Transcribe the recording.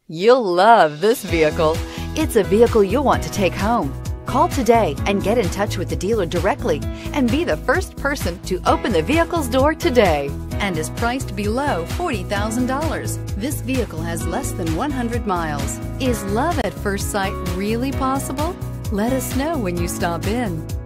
You'll love this vehicle. It's a vehicle you'll want to take home. Call today and get in touch with the dealer directly and be the first person to open the vehicle's door today, and is priced below $40,000. This vehicle has less than 100 miles. Is love at first sight really possible? Let us know when you stop in.